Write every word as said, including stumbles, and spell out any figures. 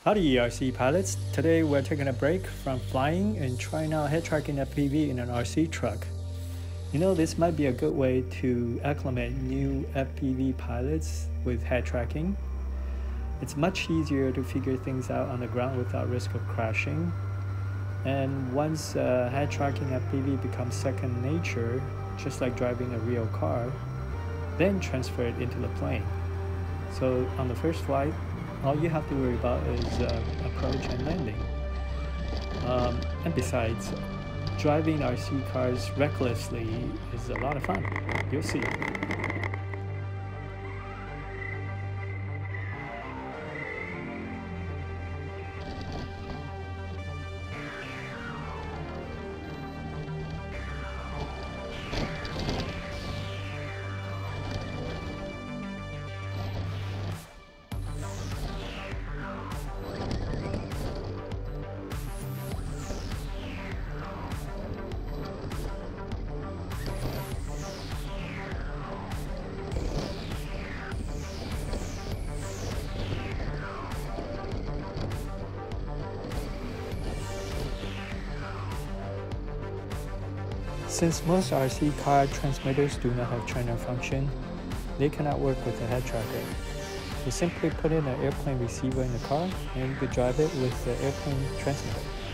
Howdy R C pilots, today we're taking a break from flying and trying out head tracking F P V in an R C truck. You know, this might be a good way to acclimate new F P V pilots with head tracking. It's much easier to figure things out on the ground without risk of crashing. And once uh, head tracking F P V becomes second nature, just like driving a real car, then transfer it into the plane. So on the first flight, all you have to worry about is uh, approach and landing. Um, and besides, driving R C cars recklessly is a lot of fun. You'll see. Since most R C car transmitters do not have trainer function, they cannot work with a head tracker. So simply put in an airplane receiver in the car and you could drive it with the airplane transmitter.